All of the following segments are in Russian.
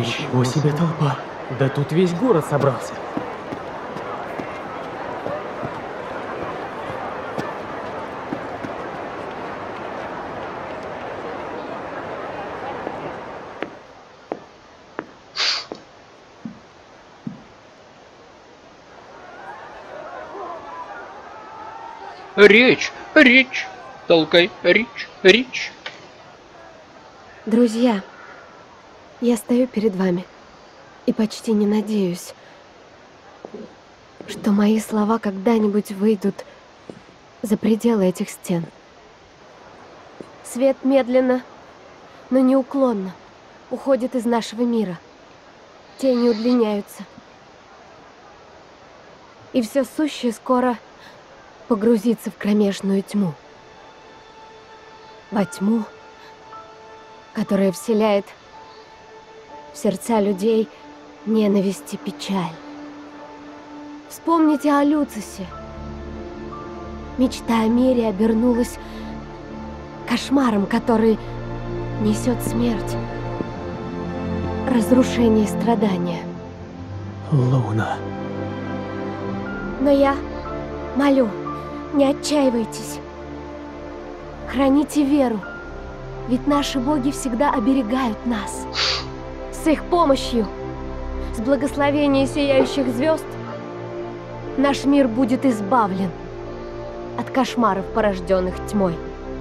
Ничего себе толпа. Да тут весь город собрался. Речь, речь, толкай, речь, речь. Друзья, я стою перед вами и почти не надеюсь, что мои слова когда-нибудь выйдут за пределы этих стен. Свет медленно, но неуклонно уходит из нашего мира. Тени удлиняются. И все сущее скоро погрузиться в кромешную тьму. Во тьму, которая вселяет в сердца людей ненависть и печаль. Вспомните о Люцисе. Мечта о мире обернулась кошмаром, который несет смерть, разрушение и страдания. Луна. Но я молю, не отчаивайтесь. Храните веру, ведь наши боги всегда оберегают нас. С их помощью, с благословения сияющих звезд, наш мир будет избавлен от кошмаров, порожденных тьмой.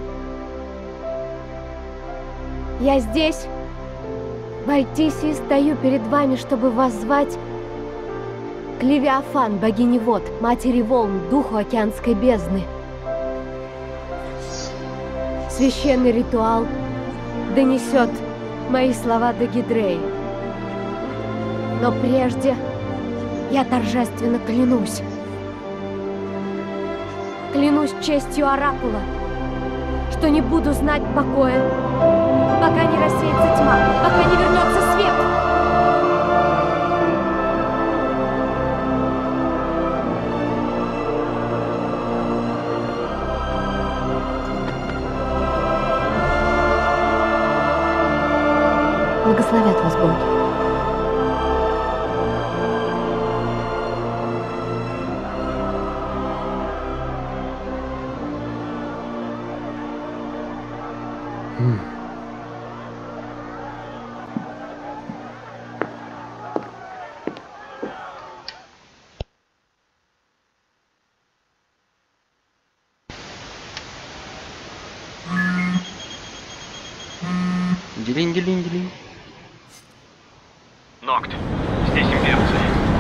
Я здесь, в Альтисе, стою перед вами, чтобы воззвать к Левиафан, богине вод, матери волн, духу океанской бездны. Священный ритуал донесет мои слова до Гидреи. Но прежде я торжественно клянусь. Клянусь честью Оракула, что не буду знать покоя, пока не рассеется тьма, пока не вернется свет. Благословят вас боги. Делинь-делинь-делинь. Нокт, здесь имперцы.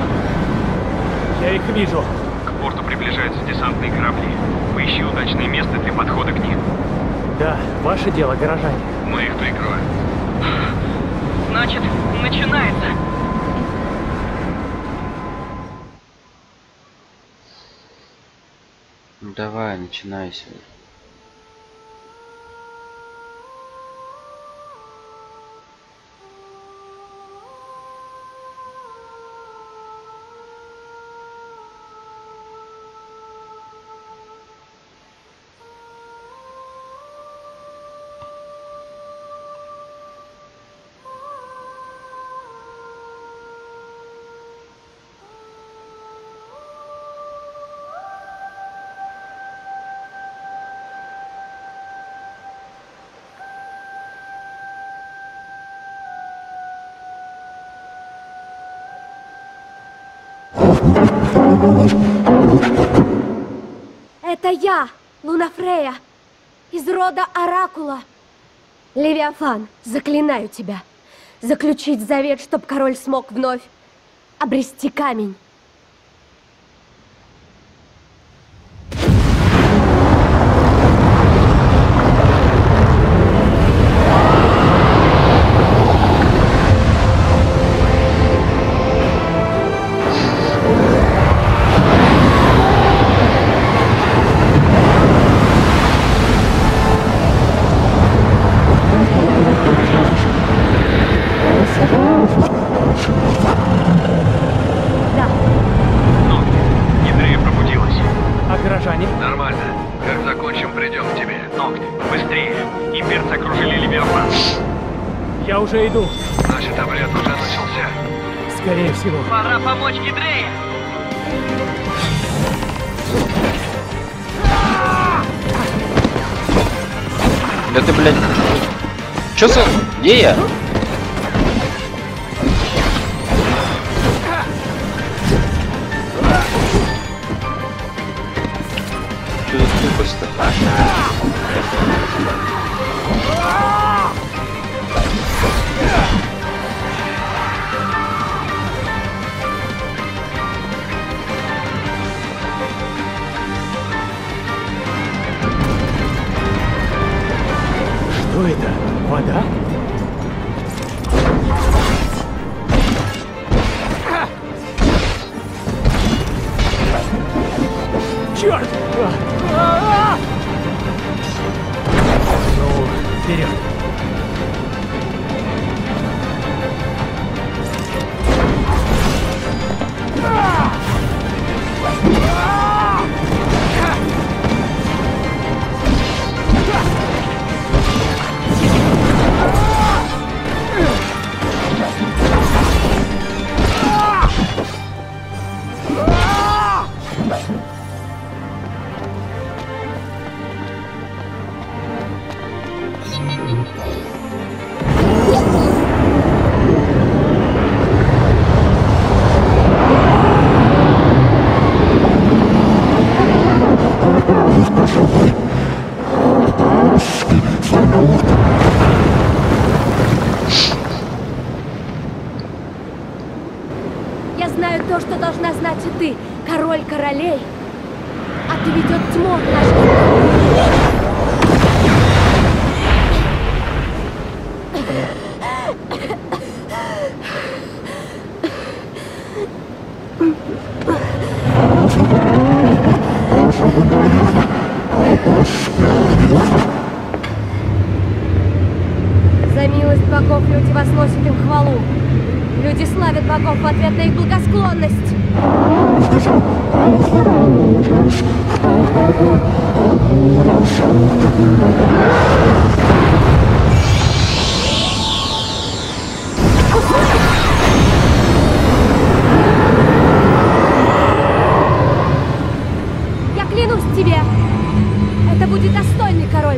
Я их вижу. К порту приближаются десантные корабли. Поищи удачное место для подхода к ним. Да, ваше дело, горожане. Мы их прикроем. Значит, начинается. Ну давай, начинайся. Это я, Лунафрея, из рода Оракула. Левиафан, заклинаю тебя, заключить завет, чтоб король смог вновь обрести камень. Нормально. Как закончим, придем к тебе. Ногти, быстрее. Имперцы окружили Левиафан. Я уже иду. Значит, облет уже начался. Скорее всего. Пора помочь Гидрея. Да ты, блядь. Чё за... Где я? Чё за тупость-то? Что это? Вода? Черт! Ну, вперед! Я знаю то, что должна знать и ты, король королей. Отведет тьму от наших... За милость богов люди возносят им хвалу. Люди славят богов в ответ на их благосклонность. Я клянусь тебе, это будет достойный король.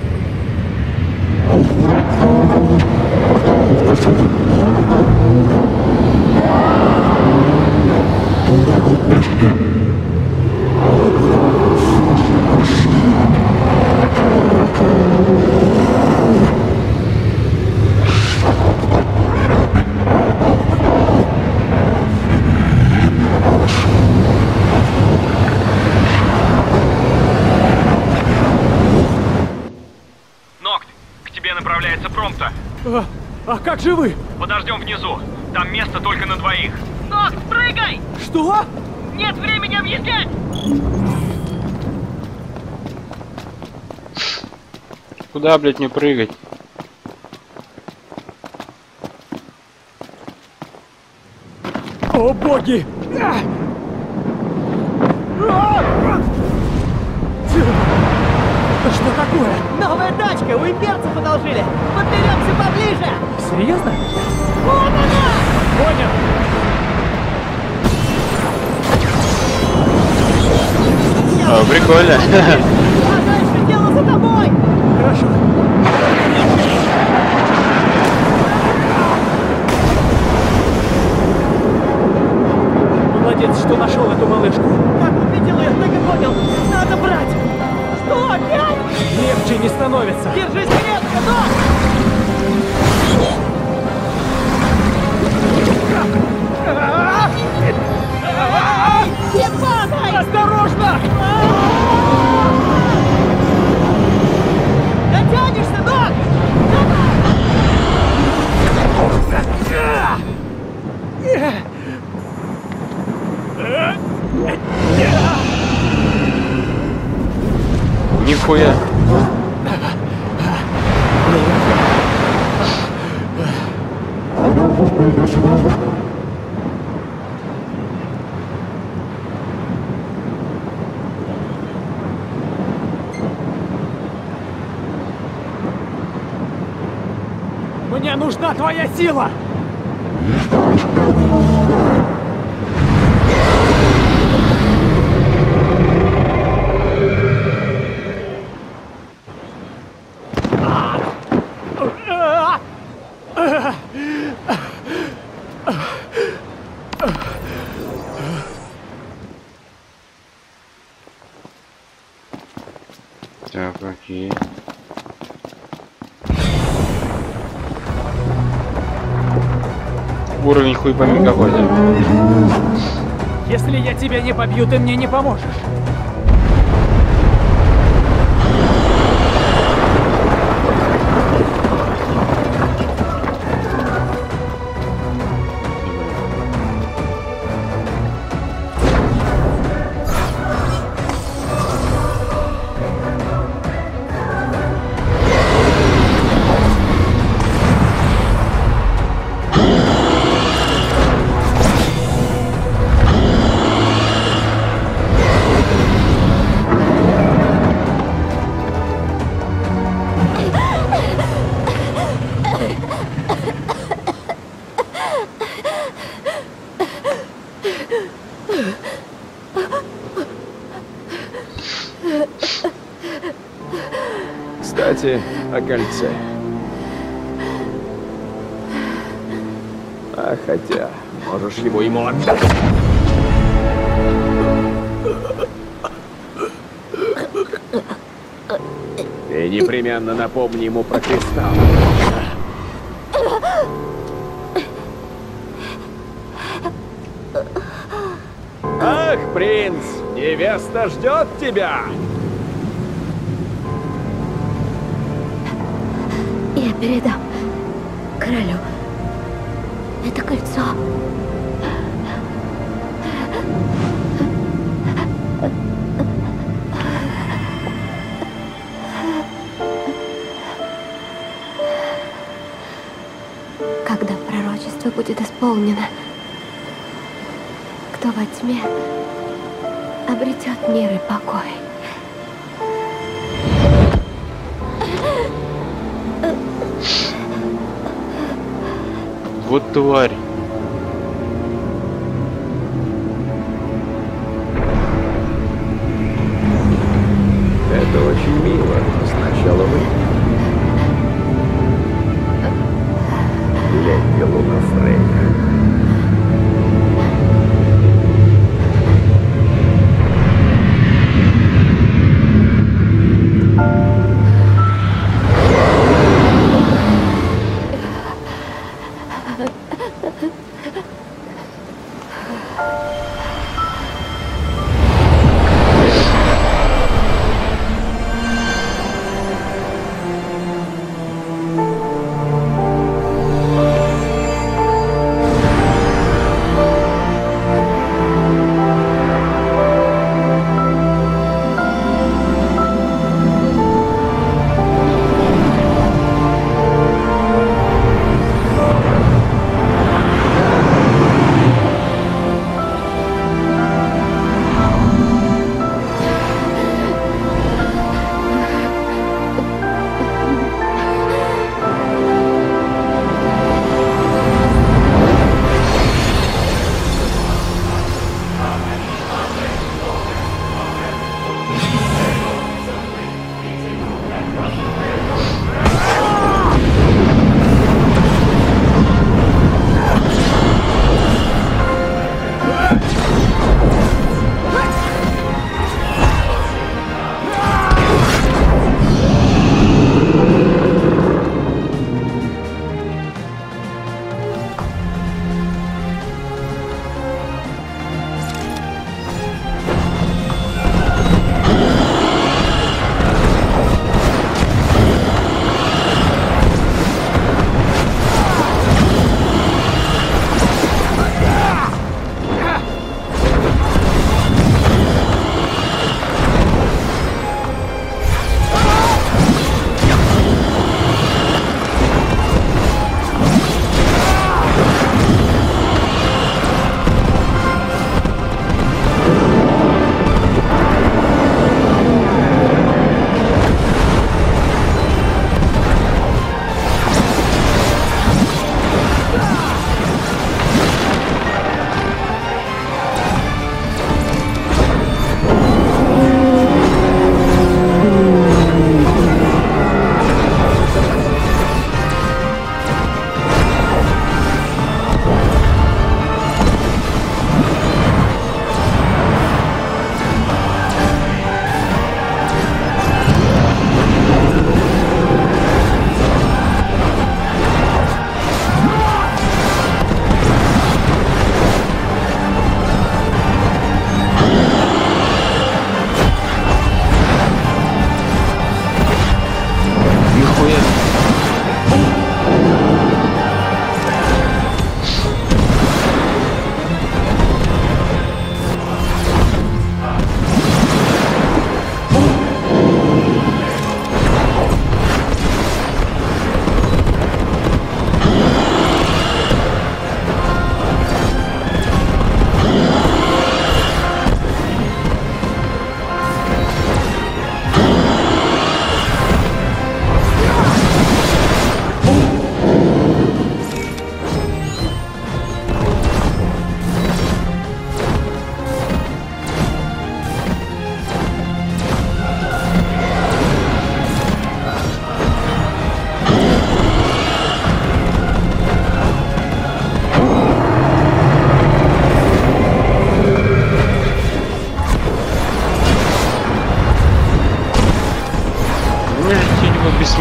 Нокт, к тебе направляется промпта. А как же вы? Подождем внизу. Там место только на двоих. Нокт, прыгай! Что? Нет времени объяснять! Куда, блядь, мне прыгать? О боги! Это что такое? Новая тачка! У имперцев одолжили! Подберемся поближе! Серьезно? Вот она! Понял! О, прикольно. А дальше дело за тобой! Хорошо. Молодец, что нашел эту малышку. Как увидел ее, так и понял! Надо брать! Что, опять? Легче не становится. Держись крепко, Нокт! Не падай! Осторожно! Дотянешься, Нокт! Нихуя. Мне нужно нужна твоя сила! Так, окей. Уровень хуй пойми какой-то. Если я тебя не побью, ты мне не поможешь. Кстати, о кольце. А хотя, можешь его ему отдать. Ты непременно напомни ему про кристалл. Ах, принц, невеста ждет тебя! Я передам королю это кольцо. Когда пророчество будет исполнено, кто во тьме обретет мир и покой. Вот тварь. Это очень мило, но сначала вы. Леди Лунафрея.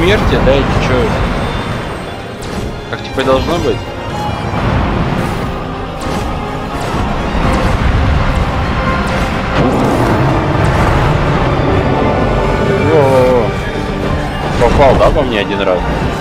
смерти, да, или чё? Как типа и должно быть? О-о-о. Попал, да, по мне один раз?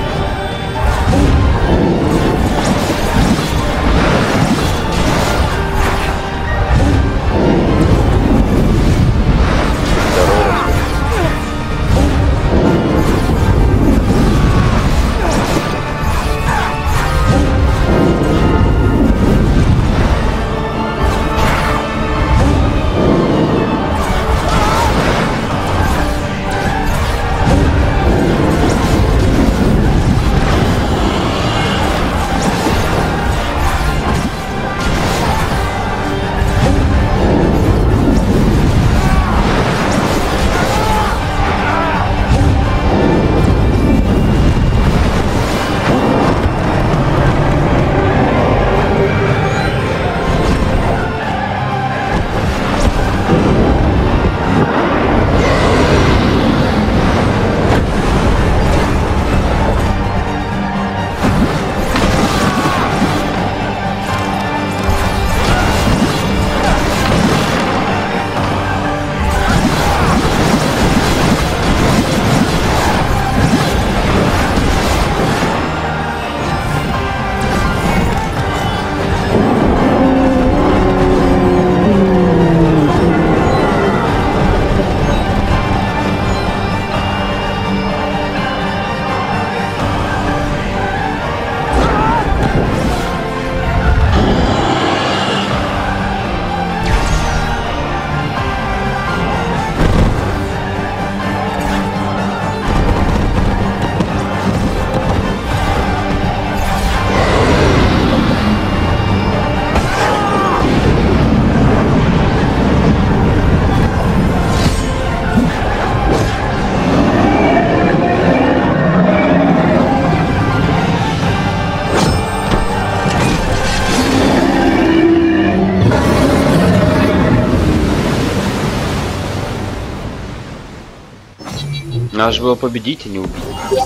Надо же было победить, а не убить.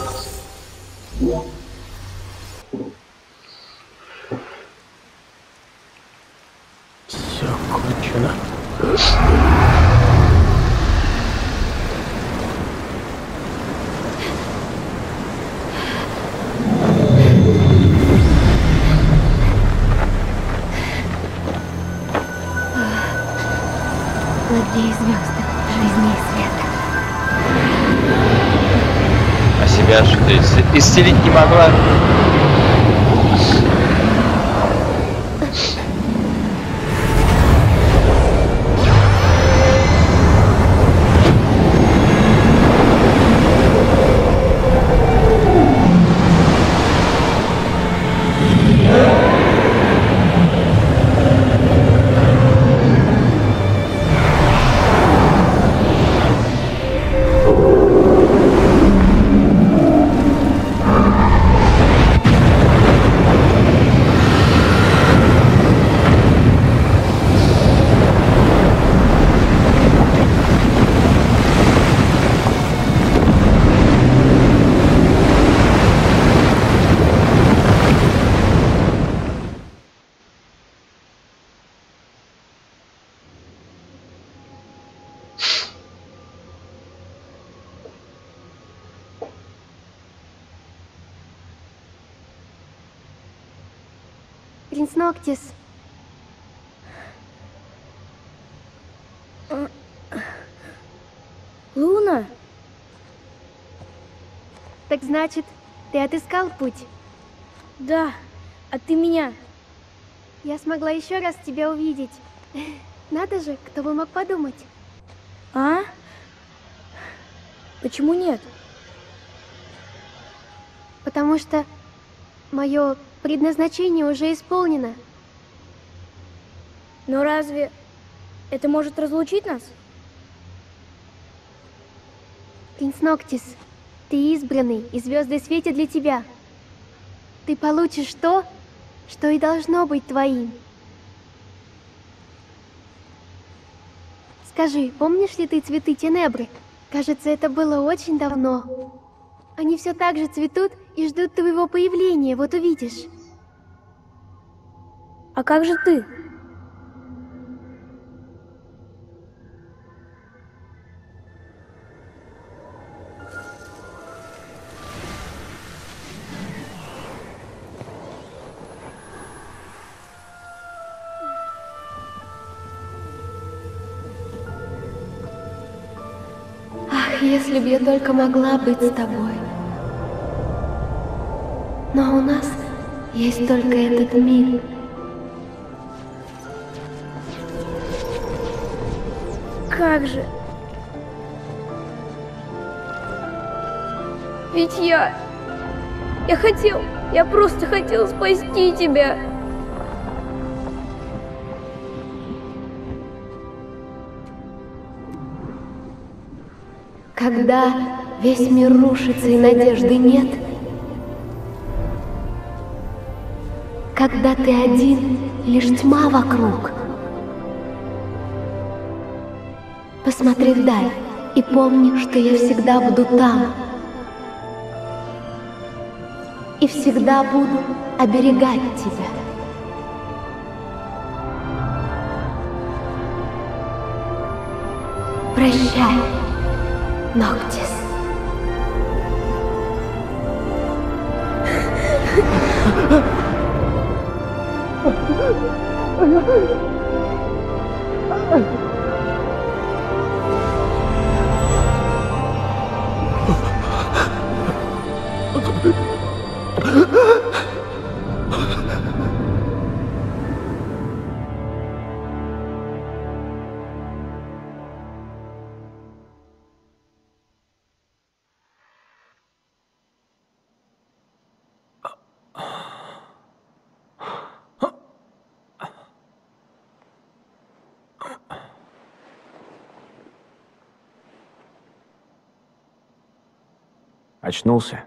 Все кончено. Благие звезды, жизни и света. А себя что ты исцелить не могла? Принц Ноктис. Луна? Так значит, ты отыскал путь? Да, а ты меня? Я смогла еще раз тебя увидеть. Надо же, кто бы мог подумать. А? Почему нет? Потому что мое предназначение уже исполнено. Но разве это может разлучить нас? Принц Ноктис, ты избранный, и звезды светят для тебя. Ты получишь то, что и должно быть твоим. Скажи, помнишь ли ты цветы Тенебры? Кажется, это было очень давно. Они все так же цветут и ждут твоего появления, вот увидишь. А как же ты? Ах, если б я только могла быть с тобой. Но у нас есть только этот миг. Как же? Ведь я просто хотел спасти тебя. Когда весь мир рушится и надежды нет, когда ты один, лишь тьма вокруг, посмотри вдаль и помни, что я всегда буду там. И всегда буду оберегать тебя. Прощай, Ноктис. Очнулся?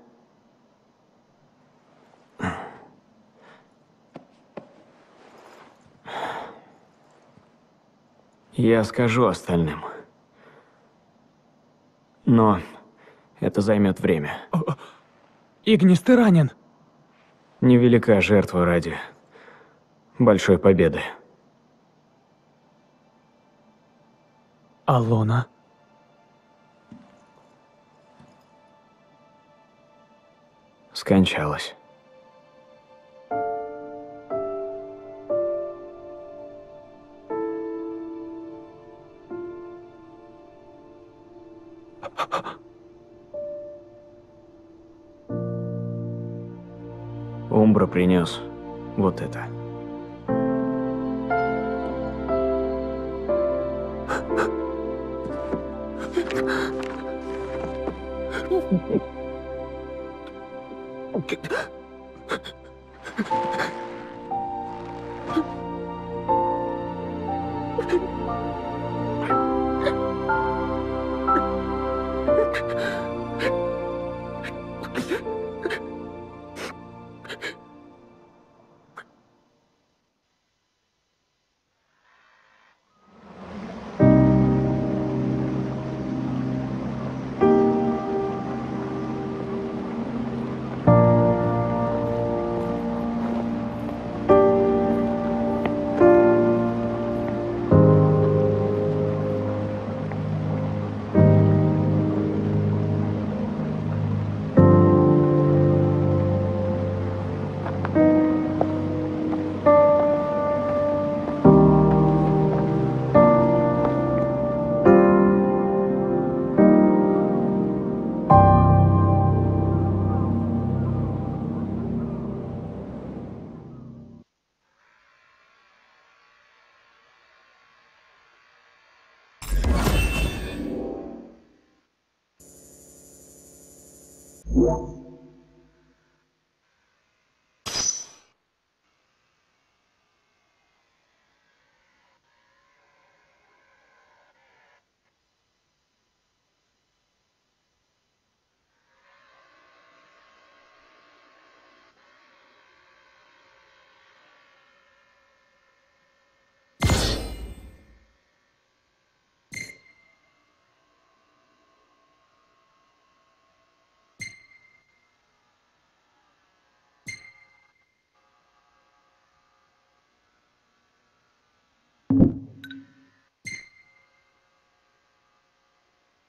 Я скажу остальным. Но это займет время. Игнис, ты ранен. Невелика жертва ради большой победы. Алона. Скончалась. Умбра принес вот это.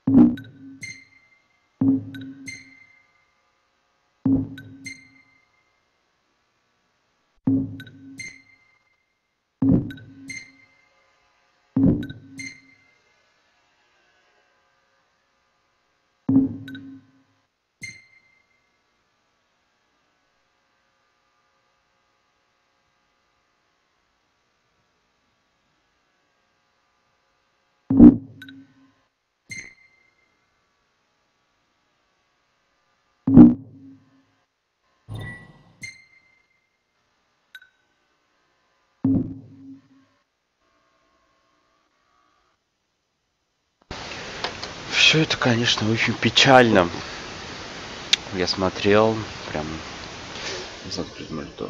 Все это, конечно, очень печально. Я смотрел прям с открытым ртом.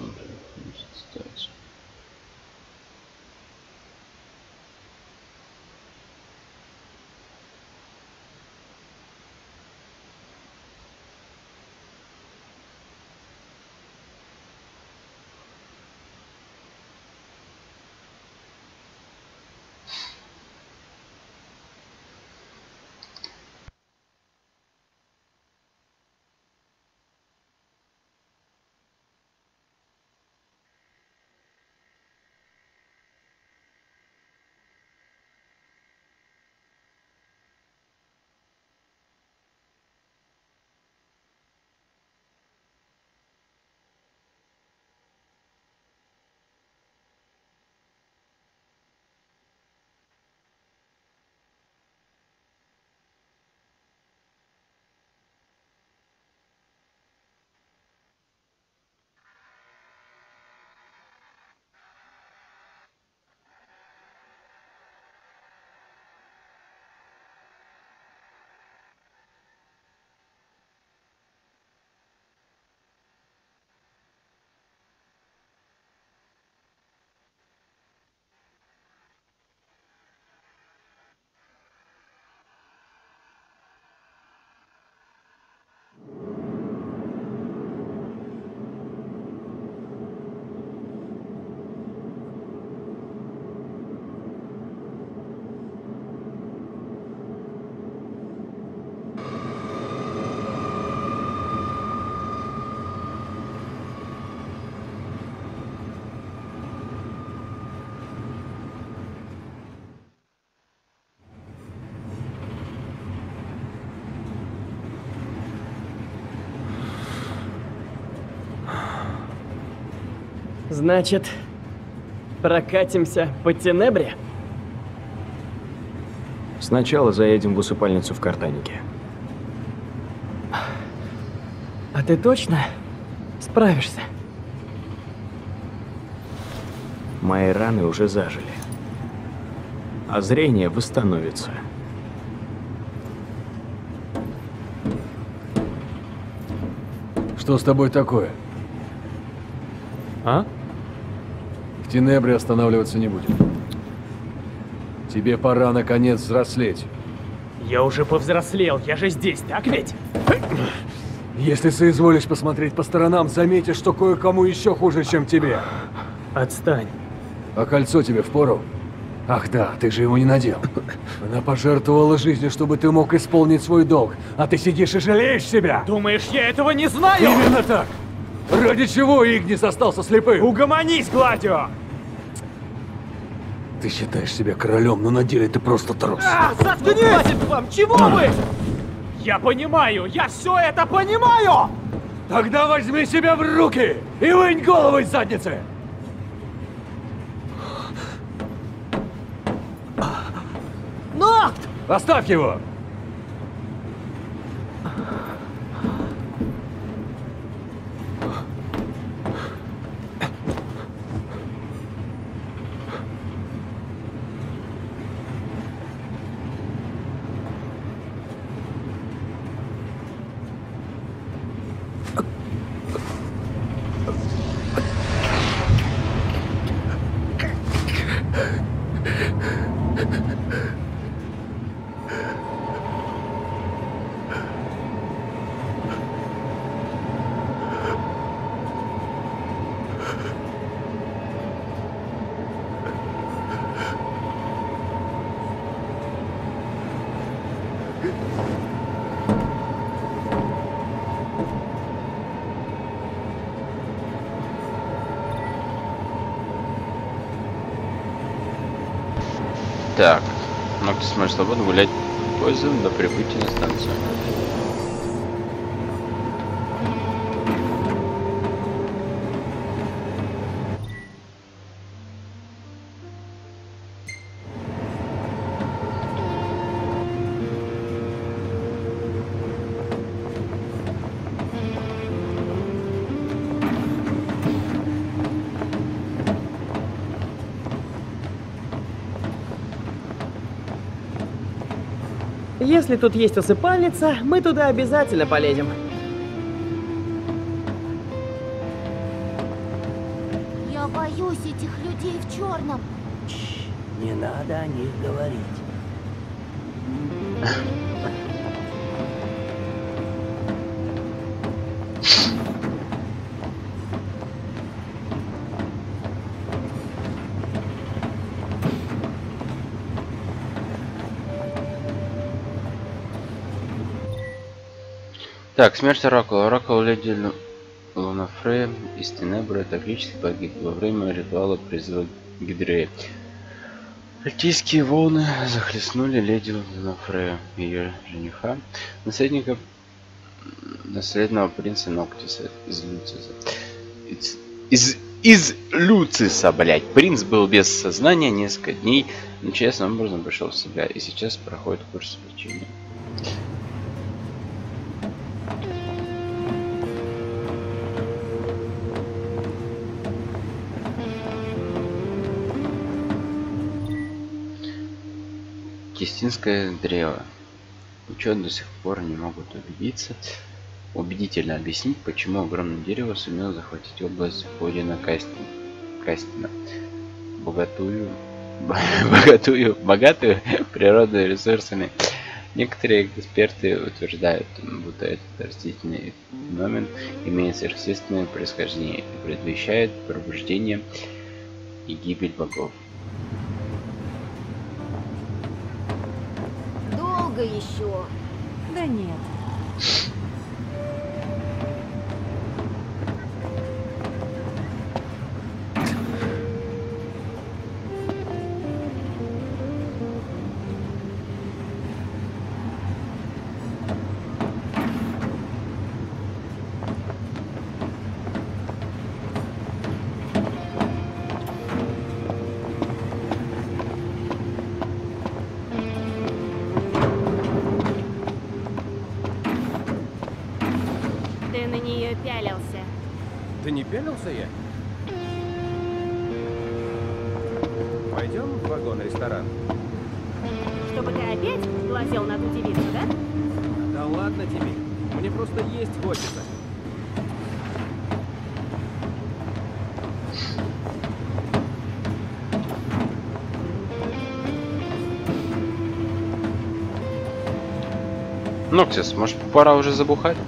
Значит, прокатимся по Тенебре? Сначала заедем в усыпальницу в Картанике. А ты точно справишься? Мои раны уже зажили. А зрение восстановится. Что с тобой такое? А? В Тенебре останавливаться не будем. Тебе пора, наконец, взрослеть. Я уже повзрослел, я же здесь, так ведь? Если соизволишь посмотреть по сторонам, заметишь, что кое-кому еще хуже, чем тебе. Отстань. А кольцо тебе впору? Ах да, ты же его не надел. Она пожертвовала жизнью, чтобы ты мог исполнить свой долг. А ты сидишь и жалеешь себя? Думаешь, я этого не знаю? Именно так! Ради чего Игнис остался слепым? Угомонись, Гладио! Ты считаешь себя королем, но на деле ты просто трус. Заткнись! Хватит вам! Чего вы? Я понимаю, я все это понимаю! Тогда возьми себя в руки и вынь голову из задницы! Нокт! Оставь его! Так, Ноктис сможет свободно гулять поездом до прибытия на станцию. Если тут есть усыпальница, мы туда обязательно полезем. Я боюсь этих людей в черном. Не надо о них говорить. Так, смерть Оракула. Оракул леди Лунафрея из Тенебры трагически погиб во время ритуала призыва Гидрея. Альтийские волны захлестнули леди Лунафрея и ее жениха, наследного принца Ноктиса из Люциса. Из Люциса, блять. Принц был без сознания несколько дней, но честным образом пришел в себя и сейчас проходит курс лечения. Кистинское древо. Ученые до сих пор не могут убедительно объяснить, почему огромное дерево сумело захватить область Одина Кастина, богатую природными ресурсами. Некоторые эксперты утверждают, будто этот растительный феномен имеет сверхъестественное происхождение и предвещает пробуждение и гибель богов. Еще. Да нет. Пялился. Да не пялился я. Пойдем в вагон-ресторан. Чтобы ты опять глазел на ту девицу, да? Да ладно тебе. Мне просто есть хочется. Ноктис, может, пора уже забухать?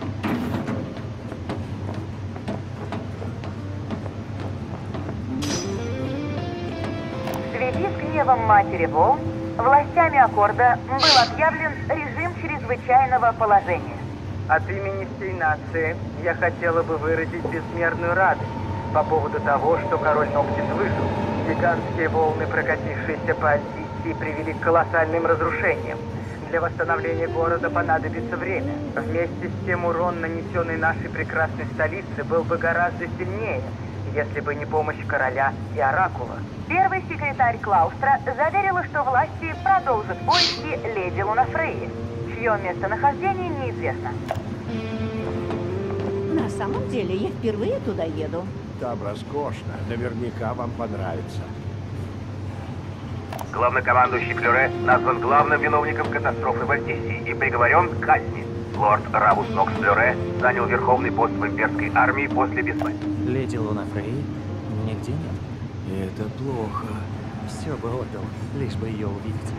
Матери волн, властями Аккорда был объявлен режим чрезвычайного положения. От имени всей нации я хотела бы выразить безмерную радость по поводу того, что король Ноктис выжил. Гигантские волны, прокатившиеся по Альтисии, привели к колоссальным разрушениям. Для восстановления города понадобится время. Вместе с тем урон, нанесенный нашей прекрасной столице, был бы гораздо сильнее, если бы не помощь короля и Оракула. Первый секретарь Клаустра заверила, что власти продолжат поиски леди Лунафреи, чье местонахождение неизвестно. На самом деле, я впервые туда еду. Там роскошно. Наверняка вам понравится. Главнокомандующий Флюре назван главным виновником катастрофы в Альтисии и приговорен к казни. Лорд Равус Нокс Флюре занял верховный пост в имперской армии после бессмертия. Леди Лунафреи нигде нет. И это плохо. Все бы отдал, лишь бы ее увидеть.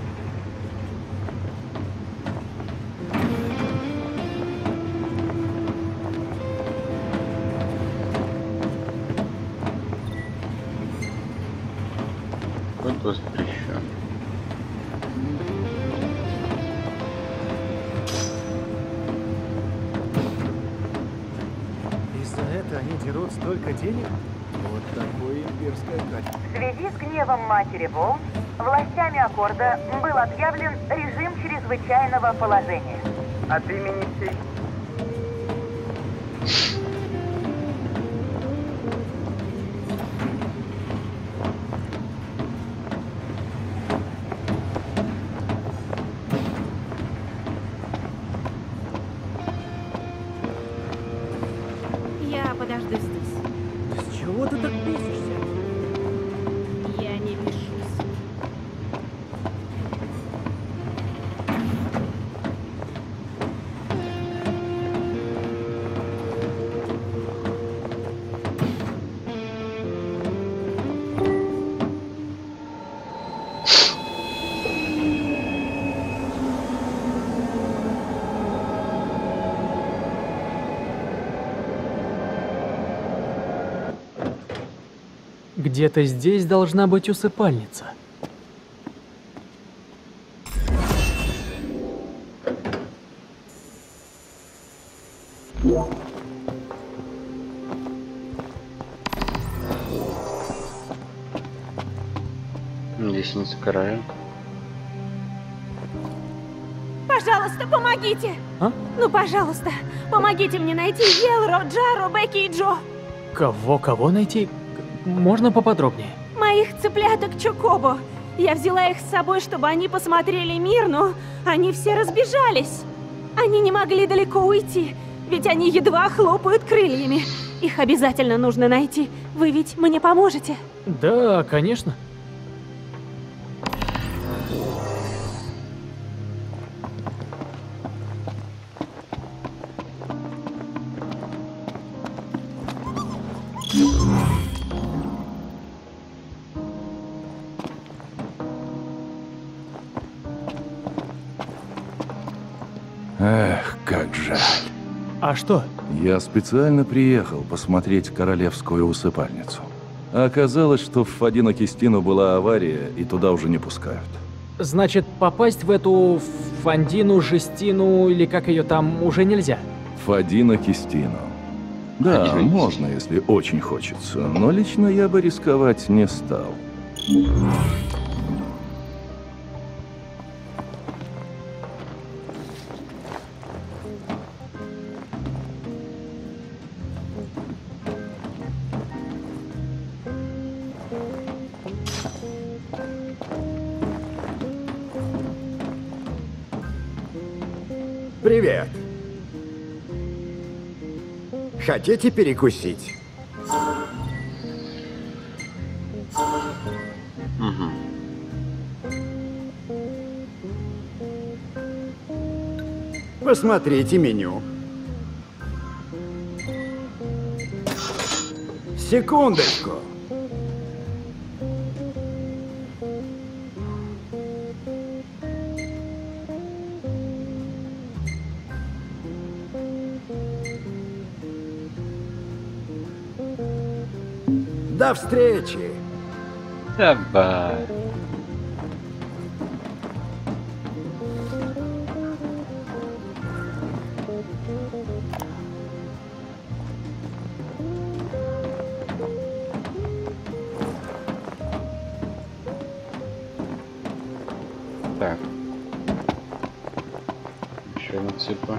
Вот воспрещен. И за это они дерут столько денег? Вот такое имперское качество. В связи с гневом Матери Волн, властями Аккорда был объявлен режим чрезвычайного положения. От имени всей... Я подожду здесь. С чего ты так бесишься? Я не бешусь. Где-то здесь должна быть усыпальница. Лестница Карая. Пожалуйста, помогите! А? Ну, пожалуйста, помогите мне найти Елро, Джару, Бекки и Джо. Кого найти? Можно поподробнее? Моих цыпляток Чокобо. Я взяла их с собой, чтобы они посмотрели мир, но они все разбежались. Они не могли далеко уйти, ведь они едва хлопают крыльями. Их обязательно нужно найти. Вы ведь мне поможете? Да, конечно. Эх, как жаль. А что? Я специально приехал посмотреть королевскую усыпальницу. А оказалось, что в Фадино Кистину была авария, и туда уже не пускают. Значит, попасть в эту Фандину, Жестину, или как ее там, уже нельзя? Фадино Кистину. Да, можно, если очень хочется, но лично я бы рисковать не стал. Привет. Хотите перекусить? Посмотрите меню. Секундочку. До встречи. Давай. Так. Еще одна цепа.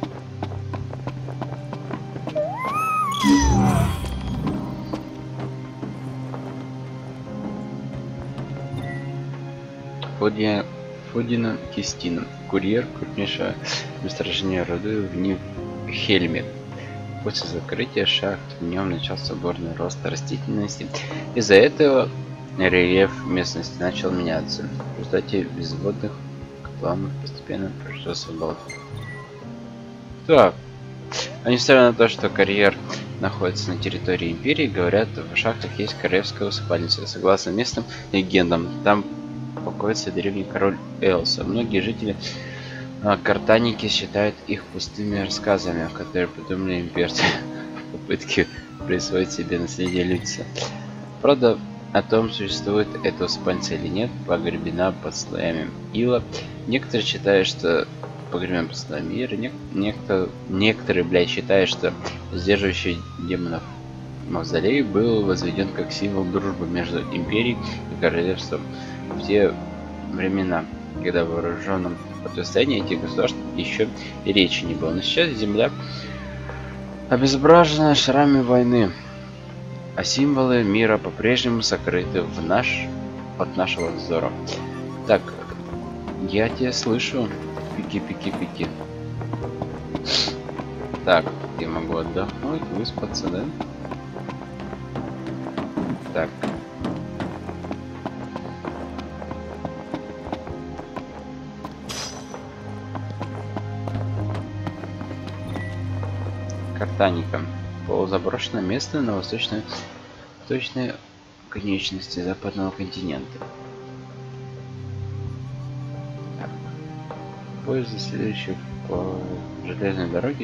Фодино Кистина. Курьер, крупнейшее месторождение руды в Нифхельме. После закрытия шахт в нем начался бурный рост растительности. Из-за этого рельеф местности начал меняться. В результате безводных котлованов постепенно превратился в болото. Так. А несмотря на то, что карьер находится на территории империи, говорят, в шахтах есть королевская усыпальница. Согласно местным легендам, там покоится древний король Элса. Многие жители картаники считают их пустыми рассказами, которые придумали имперцы в попытке присвоить себе наследие Люциса. Правда, о том, существует эта усыпальница или нет, погребена под слоями ила. Некоторые считают, что погребена под слоями ира, некоторые, блядь, считают, что сдерживающие демонов Мавзолей был возведен как символ дружбы между империей и королевством в те времена, когда в вооруженном противостоянии этих государств еще и речи не было. Но сейчас земля обезображена шрамами войны, а символы мира по-прежнему сокрыты от нашего взора. Так, я тебя слышу. Пики. Так, я могу отдохнуть, выспаться, да? Так. Картаника. Полузаброшенное место на восточной конечности западного континента. Так. Поезда, следующие по железной дороге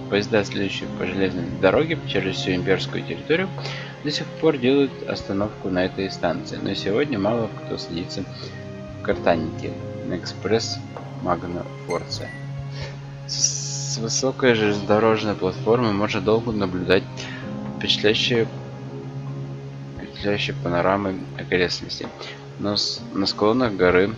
через всю имперскую территорию, до сих пор делают остановку на этой станции. Но сегодня мало кто садится в Картанике на экспресс Магна Форца. С высокой железнодорожной платформы можно долго наблюдать впечатляющие панорамы окрестностей. Но на склонах горы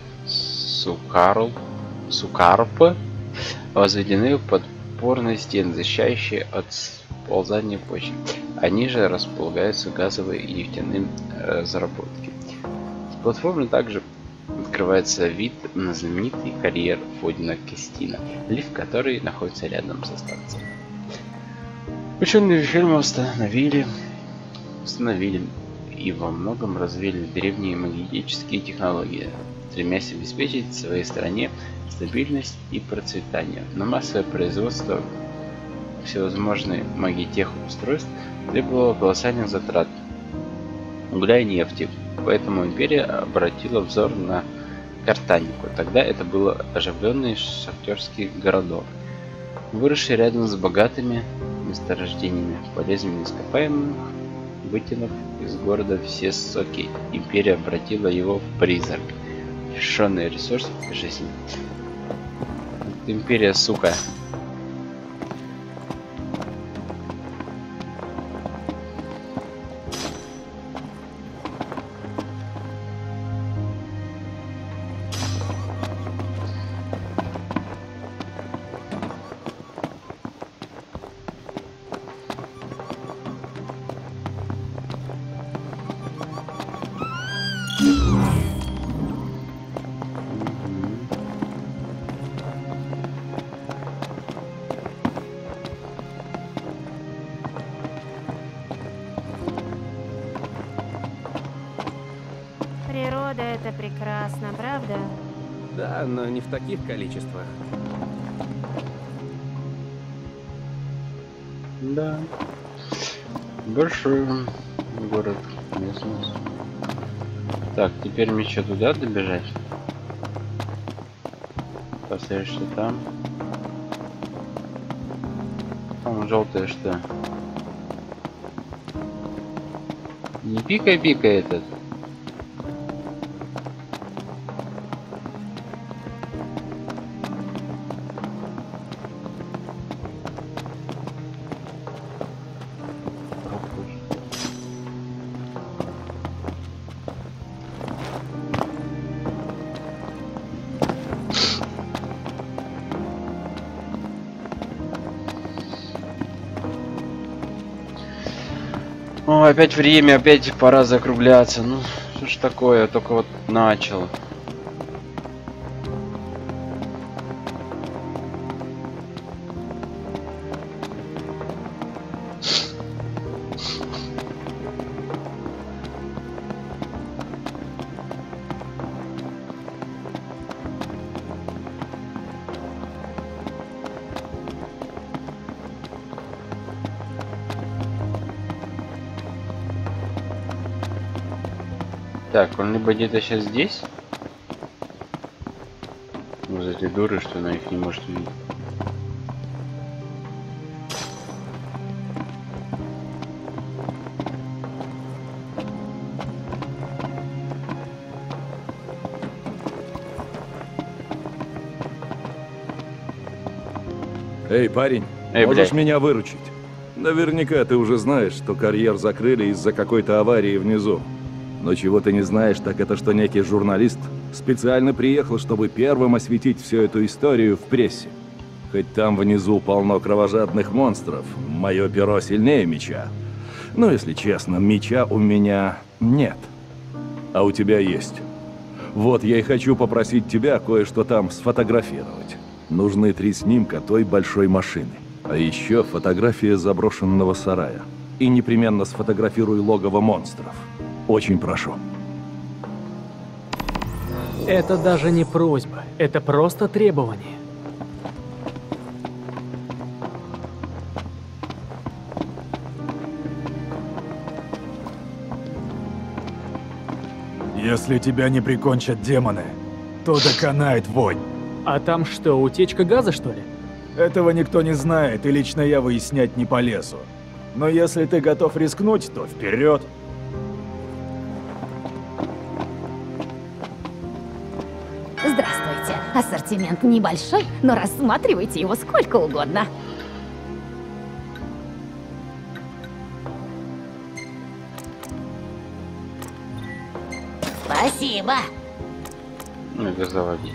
Сукарпы возведены подпорные стены, защищающие от сползания почвы. Они же располагаются газовые и нефтяные разработки. С платформы также открывается вид на знаменитый карьер Фодина Кестина, лифт который находится рядом со станцией. Ученые фильма установили и во многом развили древние магические технологии, стремясь обеспечить своей стране стабильность и процветание. Но массовое производство всевозможной магитех устройств требовало колоссальных затрат угля и нефти, поэтому империя обратила взор на Картанику. Тогда это был оживленный шахтерский городок, выросший рядом с богатыми месторождениями полезными ископаемых. Вытянув из города все соки, империя обратила его в призрак, лишенный ресурсов и жизни. Империя, сука. Природа — это прекрасно, правда? Да, но не в таких количествах. Да. Большой город, местность. Так, теперь мне что, туда добежать? Поставишься там. Там желтое что? Не пикай этот. О, опять время, опять пора закругляться. Ну, что ж такое, я только вот начал. Так, он либо где-то сейчас здесь. Вот эти дуры, что она их не может видеть. Эй, парень, Эй, можешь блядь. меня выручить? Наверняка ты уже знаешь, что карьер закрыли из-за какой-то аварии внизу. Но чего ты не знаешь, так это что некий журналист специально приехал, чтобы первым осветить всю эту историю в прессе. Хоть там внизу полно кровожадных монстров, мое перо сильнее меча. Но, если честно, меча у меня нет. А у тебя есть. Вот я и хочу попросить тебя кое-что там сфотографировать. Нужны 3 снимка той большой машины. А еще фотография заброшенного сарая. И непременно сфотографируй логово монстров. Очень прошу. Это даже не просьба, это просто требование. Если тебя не прикончат демоны, то доконает вонь. А там что, утечка газа, что ли? Этого никто не знает, и лично я выяснять не полезу. Но если ты готов рискнуть, то вперед. Здравствуйте. Ассортимент небольшой, но рассматривайте его сколько угодно. Спасибо. Ну, газоводи.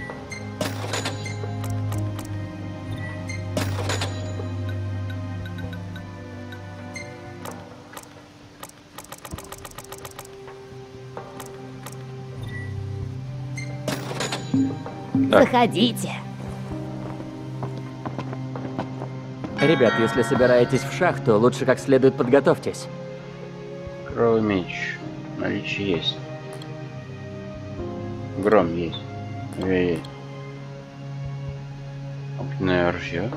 Заходите. Ребят, если собираетесь в шахту, лучше как следует подготовьтесь. Кровый меч. Наличие есть. Гром есть. Есть. Огненное ружье.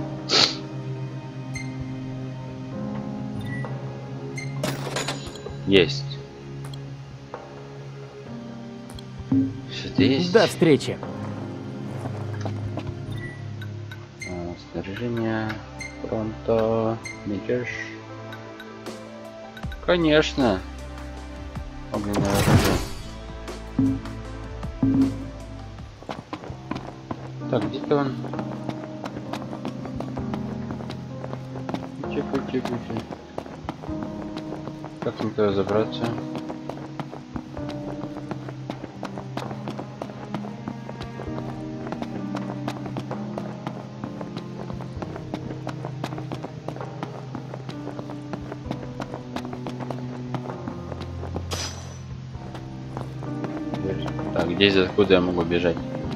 Есть. Что-то есть? До встречи. Снаряжение. Пронто. Мятеж. Конечно. Огненное оружие. Так, где-то он. Тихо. Как мне туда забраться? Так, здесь откуда я могу бежать?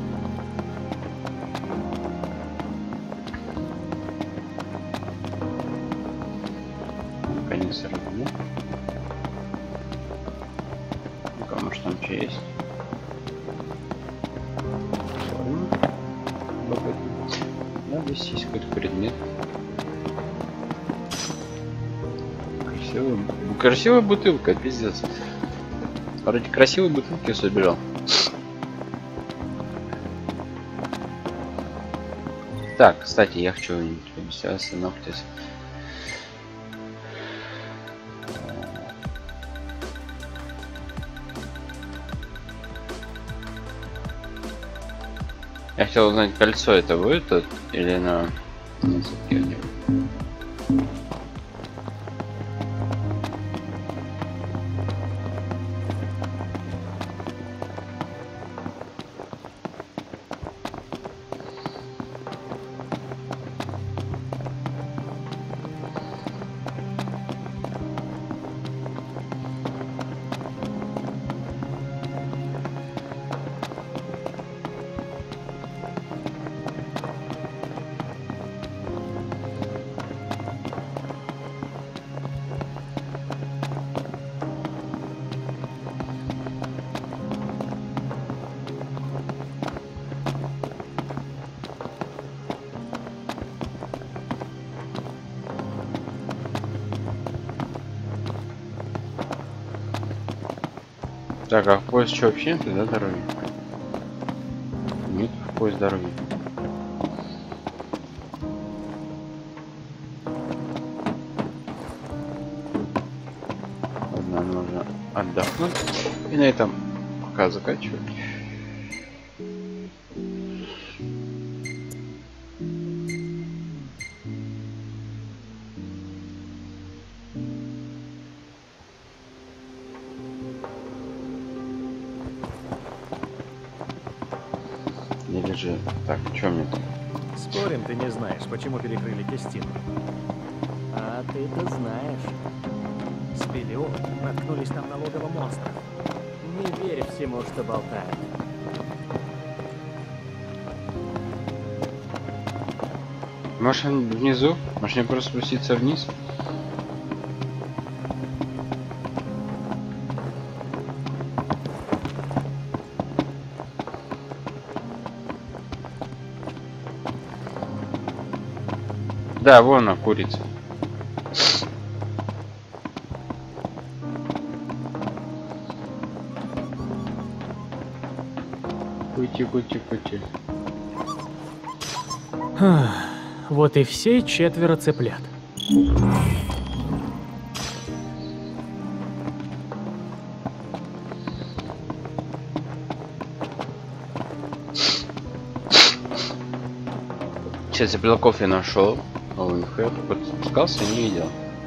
Конец разумею. Ну-ка, может там что есть? Да, здесь есть какой-то предмет. Красивая бутылка, пиздец. Ради красивой бутылки собирал. Так, кстати, я хочу обещаться ногти. Я хотел узнать, кольцо это будет тут или на цепке. Так, а в поезд что, вообще нет, да, дороги? Нет в поезд дороги. Ладно, нужно отдохнуть и на этом пока заканчивать. Или же... Так, что мне тут? Спорим, ты не знаешь, почему перекрыли Кестину. А ты-то знаешь. С Белио наткнулись там на логово монстров. Не верь всему, что болтают. Может, он внизу? Может, мне просто спуститься вниз? Да, вон она, курица. Кути. Вот и все 4 цыплят. Сейчас цыпляков я нашел. Я тут спускался и не видел.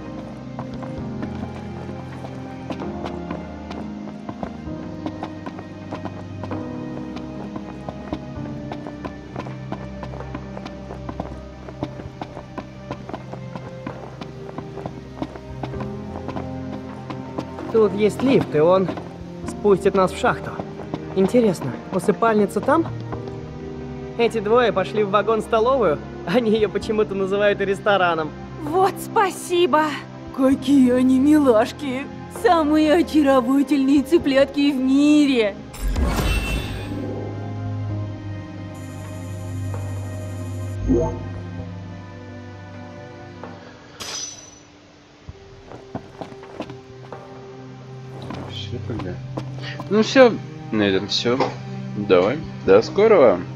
Тут есть лифт, и он спустит нас в шахту. Интересно, усыпальница там? Эти двое пошли в вагон-столовую. Они ее почему-то называют рестораном. Вот спасибо! Какие они милашки! Самые очаровательные цыплятки в мире! Все тогда. Ну все, на этом все. Давай, до скорого.